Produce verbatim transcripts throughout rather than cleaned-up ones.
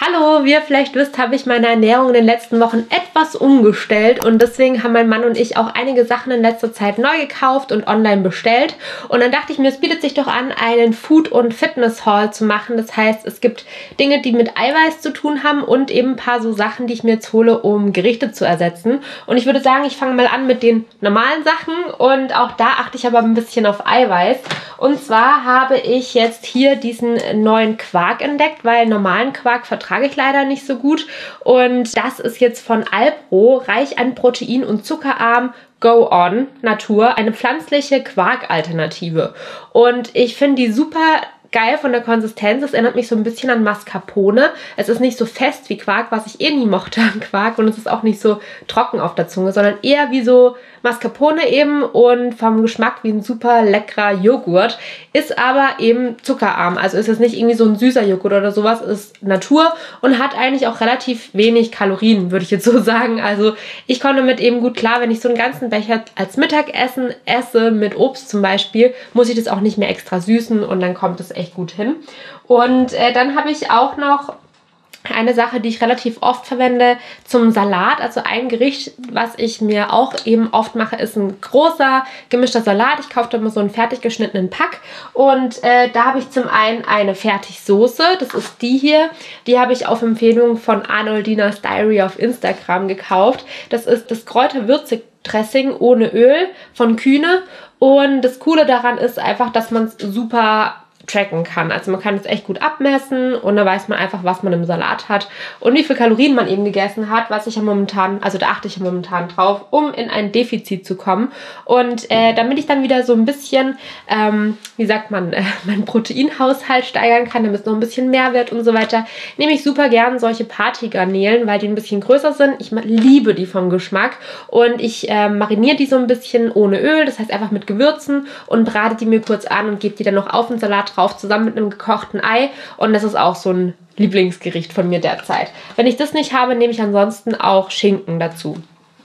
Hallo, wie ihr vielleicht wisst, habe ich meine Ernährung in den letzten Wochen etwas umgestellt und deswegen haben mein Mann und ich auch einige Sachen in letzter Zeit neu gekauft und online bestellt. Und dann dachte ich mir, es bietet sich doch an, einen Food- und Fitness-Haul zu machen. Das heißt, es gibt Dinge, die mit Eiweiß zu tun haben und eben ein paar so Sachen, die ich mir jetzt hole, um Gerichte zu ersetzen. Und ich würde sagen, ich fange mal an mit den normalen Sachen und auch da achte ich aber ein bisschen auf Eiweiß. Und zwar habe ich jetzt hier diesen neuen Quark entdeckt, weil normalen Quark vertrage ich leider nicht so gut. Und das ist jetzt von Alpro, reich an Protein und zuckerarm, Go On Natur, eine pflanzliche Quark-Alternative. Und ich finde die super geil von der Konsistenz. Es erinnert mich so ein bisschen an Mascarpone. Es ist nicht so fest wie Quark, was ich eh nie mochte an Quark. Und es ist auch nicht so trocken auf der Zunge, sondern eher wie so Mascarpone eben und vom Geschmack wie ein super leckerer Joghurt. Ist aber eben zuckerarm. Also ist es nicht irgendwie so ein süßer Joghurt oder sowas. Ist Natur und hat eigentlich auch relativ wenig Kalorien, würde ich jetzt so sagen. Also ich komme damit eben gut klar, wenn ich so einen ganzen Becher als Mittagessen esse, mit Obst zum Beispiel, muss ich das auch nicht mehr extra süßen und dann kommt es echt gut hin. Und äh, dann habe ich auch noch eine Sache, die ich relativ oft verwende zum Salat. Also ein Gericht, was ich mir auch eben oft mache, ist ein großer gemischter Salat. Ich kaufe da immer so einen fertig geschnittenen Pack und äh, da habe ich zum einen eine Fertigsoße. Das ist die hier. Die habe ich auf Empfehlung von Arnoldina's Diary auf Instagram gekauft. Das ist das Kräuterwürze-Dressing ohne Öl von Kühne. Und das Coole daran ist einfach, dass man es super tracken kann. Also man kann es echt gut abmessen und da weiß man einfach, was man im Salat hat und wie viel Kalorien man eben gegessen hat, was ich ja momentan, also da achte ich ja momentan drauf, um in ein Defizit zu kommen. Und äh, damit ich dann wieder so ein bisschen, ähm, wie sagt man, äh, meinen Proteinhaushalt steigern kann, damit es noch ein bisschen mehr wird und so weiter, nehme ich super gern solche Partygarnelen, weil die ein bisschen größer sind. Ich liebe die vom Geschmack und ich äh, mariniere die so ein bisschen ohne Öl, das heißt einfach mit Gewürzen und brate die mir kurz an und gebe die dann noch auf den Salat drauf, zusammen mit einem gekochten Ei und das ist auch so ein Lieblingsgericht von mir derzeit. Wenn ich das nicht habe, nehme ich ansonsten auch Schinken dazu.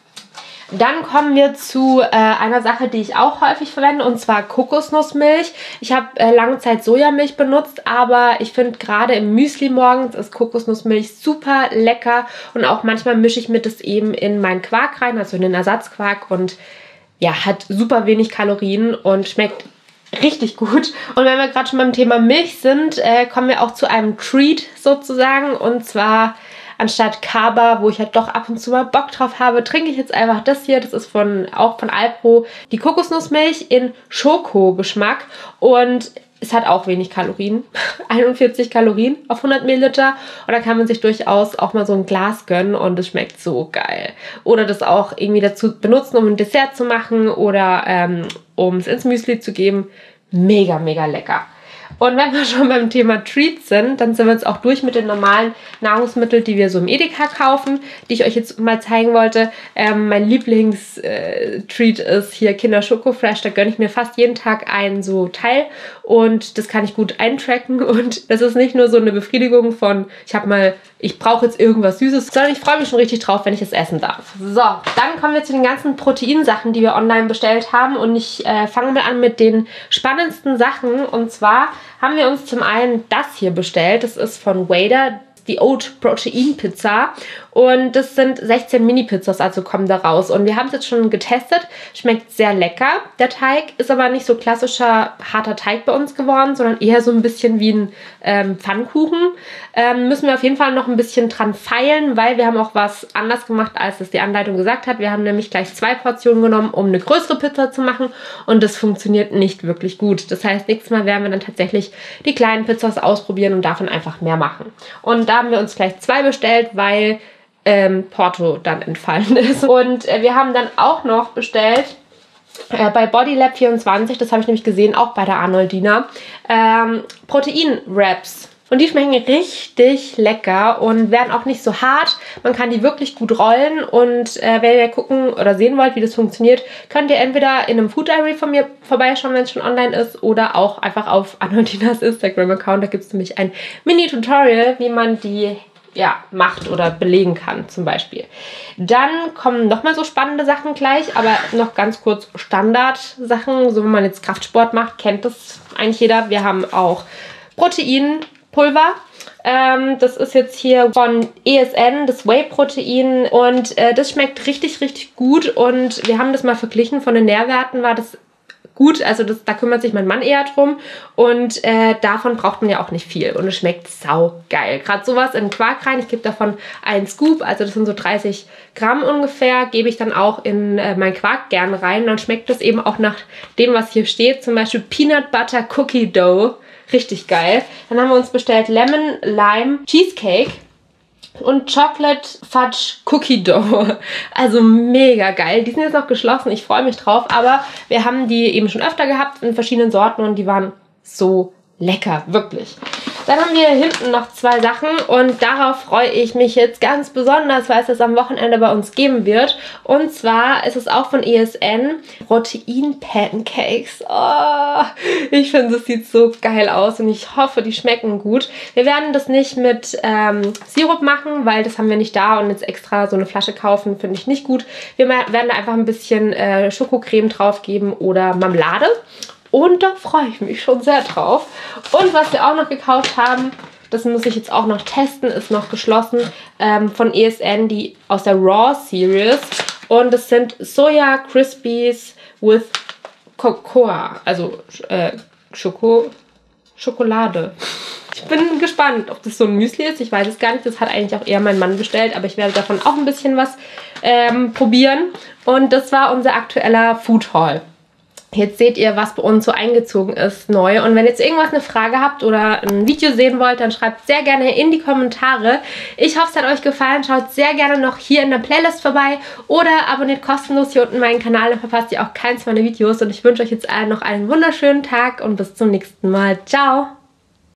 Dann kommen wir zu äh, einer Sache, die ich auch häufig verwende, und zwar Kokosnussmilch. Ich habe äh, lange Zeit Sojamilch benutzt, aber ich finde gerade im Müsli morgens ist Kokosnussmilch super lecker und auch manchmal mische ich mir das eben in meinen Quark rein, also in den Ersatzquark und ja, hat super wenig Kalorien und schmeckt richtig gut. Und wenn wir gerade schon beim Thema Milch sind, äh, kommen wir auch zu einem Treat sozusagen. Und zwar anstatt Kaba, wo ich halt doch ab und zu mal Bock drauf habe, trinke ich jetzt einfach das hier. Das ist von auch von Alpro, die Kokosnussmilch in Schokogeschmack. Und es hat auch wenig Kalorien. einundvierzig Kalorien auf hundert Milliliter. Und da kann man sich durchaus auch mal so ein Glas gönnen und es schmeckt so geil. Oder das auch irgendwie dazu benutzen, um ein Dessert zu machen oder ähm, um es ins Müsli zu geben. Mega, mega lecker. Und wenn wir schon beim Thema Treats sind, dann sind wir jetzt auch durch mit den normalen Nahrungsmitteln, die wir so im Edeka kaufen, die ich euch jetzt mal zeigen wollte. Ähm, mein Lieblings-Treat äh, ist hier Kinder Schoko Fresh. Da gönne ich mir fast jeden Tag ein so Teil und das kann ich gut eintracken. Und das ist nicht nur so eine Befriedigung von, ich habe mal, ich brauche jetzt irgendwas Süßes, sondern ich freue mich schon richtig drauf, wenn ich es essen darf. So, dann kommen wir zu den ganzen Proteinsachen, die wir online bestellt haben. Und ich äh, fange mal an mit den spannendsten Sachen. Und zwar haben wir uns zum einen das hier bestellt. Das ist von Wader, die Oat Protein Pizza. Und das sind sechzehn Mini-Pizzas, also kommen da raus. Und wir haben es jetzt schon getestet. Schmeckt sehr lecker. Der Teig ist aber nicht so klassischer harter Teig bei uns geworden, sondern eher so ein bisschen wie ein ähm, Pfannkuchen. Ähm, müssen wir auf jeden Fall noch ein bisschen dran feilen, weil wir haben auch was anders gemacht, als es die Anleitung gesagt hat. Wir haben nämlich gleich zwei Portionen genommen, um eine größere Pizza zu machen. Und das funktioniert nicht wirklich gut. Das heißt, nächstes Mal werden wir dann tatsächlich die kleinen Pizzas ausprobieren und davon einfach mehr machen. Und da haben wir uns gleich zwei bestellt, weil ähm, Porto dann entfallen ist. Und äh, wir haben dann auch noch bestellt äh, bei Bodylab vierundzwanzig, das habe ich nämlich gesehen, auch bei der Arnoldina, ähm, Protein-Wraps. Und die schmecken richtig lecker und werden auch nicht so hart. Man kann die wirklich gut rollen und äh, wenn ihr gucken oder sehen wollt, wie das funktioniert, könnt ihr entweder in einem Food Diary von mir vorbeischauen, wenn es schon online ist, oder auch einfach auf Arnoldinas Instagram-Account. Da gibt es nämlich ein Mini-Tutorial, wie man die ja, macht oder belegen kann zum Beispiel. Dann kommen nochmal so spannende Sachen gleich, aber noch ganz kurz Standard-Sachen. So, wenn man jetzt Kraftsport macht, kennt das eigentlich jeder. Wir haben auch Protein, Pulver. Ähm, das ist jetzt hier von E S N, das Whey-Protein. Und äh, das schmeckt richtig, richtig gut. Und wir haben das mal verglichen. Von den Nährwerten war das gut, also das, da kümmert sich mein Mann eher drum und äh, davon braucht man ja auch nicht viel und es schmeckt saugeil. Gerade sowas in Quark rein, ich gebe davon einen Scoop, also das sind so dreißig Gramm ungefähr, gebe ich dann auch in äh, mein Quark gern rein, dann schmeckt das eben auch nach dem, was hier steht, zum Beispiel Peanut Butter Cookie Dough, richtig geil. Dann haben wir uns bestellt Lemon Lime Cheesecake und Chocolate Fudge Cookie Dough. Also mega geil. Die sind jetzt noch geschlossen. Ich freue mich drauf. Aber wir haben die eben schon öfter gehabt in verschiedenen Sorten und die waren so lecker. Wirklich. Dann haben wir hinten noch zwei Sachen und darauf freue ich mich jetzt ganz besonders, weil es das am Wochenende bei uns geben wird. Und zwar ist es auch von E S N Protein-Pancakes. Oh, ich finde, das sieht so geil aus und ich hoffe, die schmecken gut. Wir werden das nicht mit ähm, Sirup machen, weil das haben wir nicht da und jetzt extra so eine Flasche kaufen, finde ich nicht gut. Wir werden da einfach ein bisschen äh, Schokocreme drauf geben oder Marmelade. Und da freue ich mich schon sehr drauf. Und was wir auch noch gekauft haben, das muss ich jetzt auch noch testen, ist noch geschlossen, ähm, von E S N, die aus der Raw Series. Und das sind Soja Crispies with Cocoa, also äh, Schoko, Schokolade. Ich bin gespannt, ob das so ein Müsli ist. Ich weiß es gar nicht. Das hat eigentlich auch eher mein Mann bestellt, aber ich werde davon auch ein bisschen was ähm, probieren. Und das war unser aktueller Food Haul. Jetzt seht ihr, was bei uns so eingezogen ist, neu. Und wenn ihr jetzt irgendwas eine Frage habt oder ein Video sehen wollt, dann schreibt sehr gerne in die Kommentare. Ich hoffe, es hat euch gefallen. Schaut sehr gerne noch hier in der Playlist vorbei oder abonniert kostenlos hier unten meinen Kanal, dann verpasst ihr auch keins meiner Videos. Und ich wünsche euch jetzt allen noch einen wunderschönen Tag und bis zum nächsten Mal. Ciao!